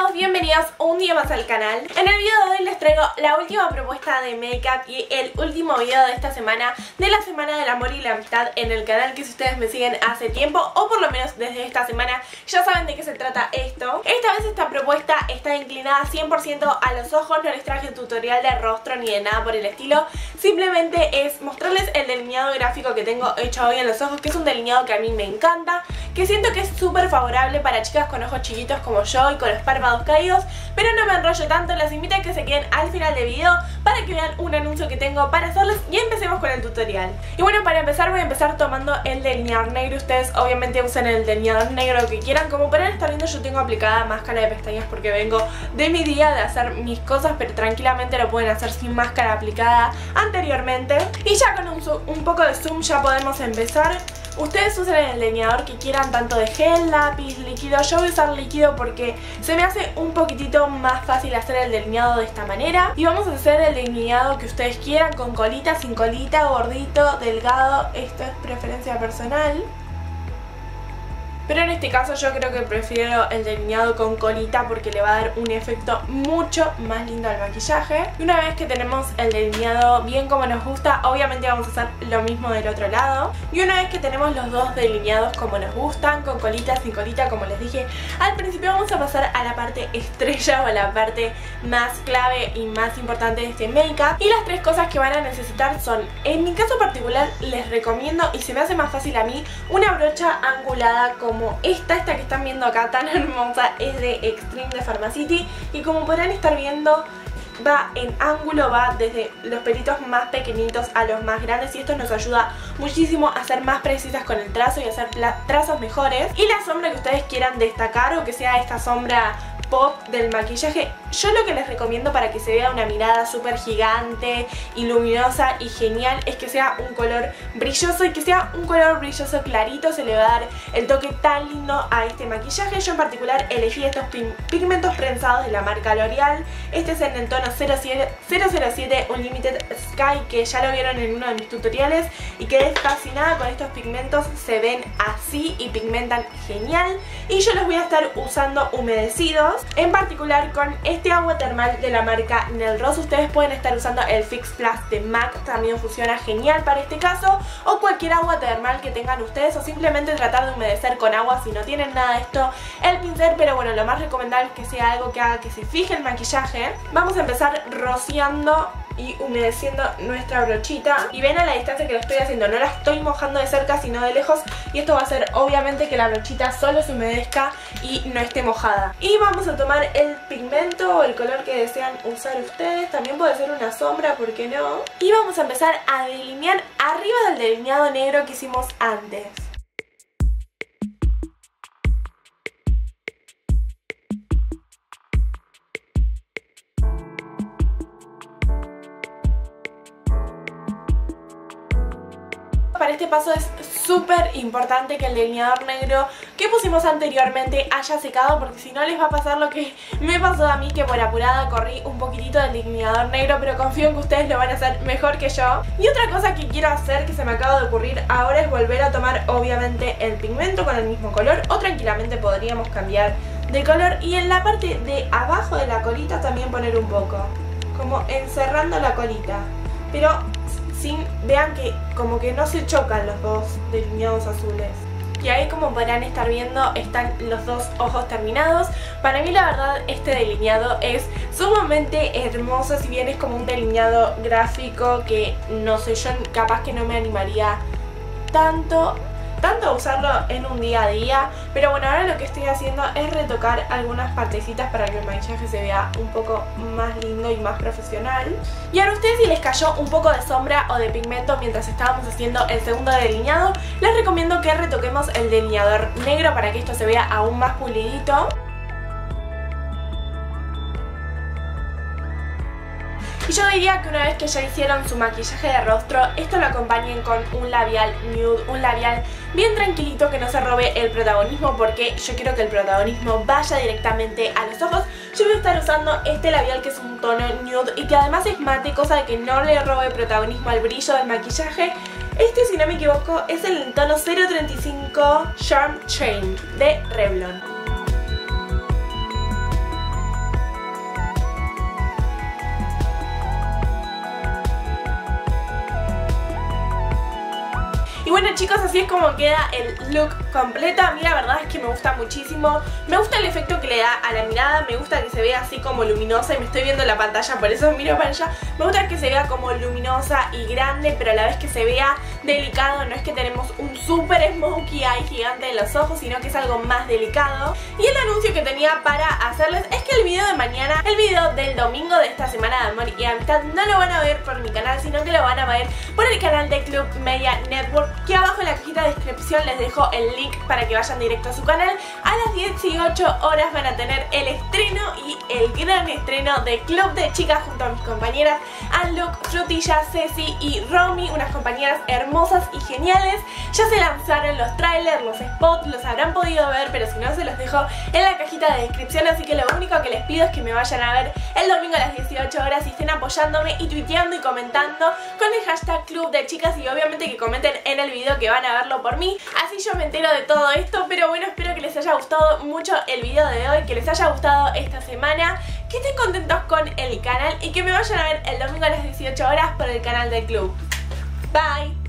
todos, bienvenidos un día más al canal. En el video de hoy les traigo la última propuesta de make-up y el último video de esta semana, de la semana del amor y la amistad en el canal, que si ustedes me siguen hace tiempo, o por lo menos desde esta semana, ya saben de qué se trata esto. Esta vez esta propuesta está inclinada 100% a los ojos, no les traje tutorial de rostro ni de nada por el estilo. Simplemente es mostrarles el delineado gráfico que tengo hecho hoy en los ojos, que es un delineado que a mí me encanta, que siento que es súper favorable para chicas con ojos chiquitos como yo y con los párpados caídos, pero no me enrollo tanto. Las invito a que se queden al final del video para que vean un anuncio que tengo para hacerles y empecemos con el tutorial. Y bueno, para empezar voy a empezar tomando el delineador negro. Ustedes obviamente usen el delineador negro que quieran. Como podrán estar viendo, yo tengo aplicada máscara de pestañas porque vengo de mi día de hacer mis cosas, pero tranquilamente lo pueden hacer sin máscara aplicada anteriormente. Y ya con un poco de zoom ya podemos empezar. Ustedes usen el delineador que quieran, tanto de gel, lápiz, líquido. Yo voy a usar líquido porque se me hace un poquitito más fácil hacer el delineado de esta manera. Y vamos a hacer el delineado que ustedes quieran, con colita, sin colita, gordito, delgado. Esto es preferencia personal, pero en este caso yo creo que prefiero el delineado con colita porque le va a dar un efecto mucho más lindo al maquillaje. Y una vez que tenemos el delineado bien como nos gusta, obviamente vamos a hacer lo mismo del otro lado. Y una vez que tenemos los dos delineados como nos gustan, con colita, sin colita, como les dije al principio, vamos a pasar a la parte estrella o a la parte más clave y más importante de este make-up. Y las tres cosas que van a necesitar son, en mi caso particular les recomiendo, y se me hace más fácil a mí, una brocha angulada como esta que están viendo acá, tan hermosa. Es de Extreme de Pharmacity y como podrán estar viendo, va en ángulo, va desde los pelitos más pequeñitos a los más grandes, y esto nos ayuda muchísimo a ser más precisas con el trazo y hacer trazos mejores. Y la sombra que ustedes quieran destacar, o que sea esta sombra pop del maquillaje, yo lo que les recomiendo para que se vea una mirada súper gigante y luminosa y genial es que sea un color brilloso, y que sea un color brilloso clarito. Se le va a dar el toque tan lindo a este maquillaje. Yo en particular elegí estos pigmentos prensados de la marca L'Oreal. Este es en el tono 007 Unlimited Sky, que ya lo vieron en uno de mis tutoriales, y quedé fascinada con estos pigmentos. Se ven así y pigmentan genial, y yo los voy a estar usando humedecidos, en particular con este agua termal de la marca Nail Rose. Ustedes pueden estar usando el Fix Plus de MAC, también funciona genial para este caso, o cualquier agua termal que tengan ustedes, o simplemente tratar de humedecer con agua si no tienen nada de esto, el pincel. Pero bueno, lo más recomendable es que sea algo que haga que se fije el maquillaje. Vamos a empezar rociando y humedeciendo nuestra brochita, y ven a la distancia que lo estoy haciendo, no la estoy mojando de cerca sino de lejos, y esto va a hacer obviamente que la brochita solo se humedezca y no esté mojada. Y vamos a tomar el pigmento o el color que desean usar ustedes, también puede ser una sombra, ¿por qué no? Y vamos a empezar a delinear arriba del delineado negro que hicimos antes. Para este paso es súper importante que el delineador negro que pusimos anteriormente haya secado, porque si no les va a pasar lo que me pasó a mí, que por apurada corrí un poquitito del delineador negro, pero confío en que ustedes lo van a hacer mejor que yo. Y otra cosa que quiero hacer, que se me acaba de ocurrir ahora, es volver a tomar obviamente el pigmento con el mismo color, o tranquilamente podríamos cambiar de color, y en la parte de abajo de la colita también poner un poco, como encerrando la colita, pero vean que como que no se chocan los dos delineados azules. Y ahí, como podrán estar viendo, están los dos ojos terminados. Para mí la verdad este delineado es sumamente hermoso, si bien es como un delineado gráfico que no sé, yo capaz que no me animaría tanto a usarlo en un día a día. Pero bueno, ahora lo que estoy haciendo es retocar algunas partecitas para que el maquillaje se vea un poco más lindo y más profesional. Y ahora ustedes, si les cayó un poco de sombra o de pigmento mientras estábamos haciendo el segundo delineado, les recomiendo que retoquemos el delineador negro para que esto se vea aún más pulidito. Y yo diría que una vez que ya hicieron su maquillaje de rostro, esto lo acompañen con un labial nude, un labial bien tranquilito que no se robe el protagonismo, porque yo quiero que el protagonismo vaya directamente a los ojos. Yo voy a estar usando este labial que es un tono nude y que además es mate, cosa de que no le robe protagonismo al brillo del maquillaje. Este, si no me equivoco, es el tono 035 Charm Chain de Revlon. Bueno chicos, así es como queda el look completo. A mí la verdad es que me gusta muchísimo. Me gusta el efecto que le da a la mirada. Me gusta que se vea así como luminosa. Y me estoy viendo en la pantalla, por eso miro para allá. Me gusta que se vea como luminosa y grande, pero a la vez que se vea delicado. No es que tenemos un super smokey eye gigante en los ojos, sino que es algo más delicado. Y el anuncio que tenía para hacerles es que el video de mañana, el video del domingo de esta semana de amor y amistad, no lo van a ver por mi canal, sino que lo van a ver por el canal de Club Media Network, que abajo en la cajita de descripción les dejo el link para que vayan directo a su canal. A las 18 horas van a tener el estreno y el gran estreno de Club de Chicas junto a mis compañeras Anlook, Frutilla, Ceci y Romy, unas compañeras hermosas y geniales. Ya se lanzaron los trailers, los spots, los habrán podido ver, pero si no se los dejo en la cajita de descripción, así que lo único que les pido es que me vayan a ver el domingo a las 18 horas y estén apoyándome y tuiteando y comentando con el hashtag Club de Chicas, y obviamente que comenten en el video que van a verlo por mí, así yo me entero de todo esto. Pero bueno, espero que les haya gustado mucho el video de hoy, que les haya gustado esta semana, que estén contentos con el canal y que me vayan a ver el domingo a las 18 horas por el canal del club. Bye.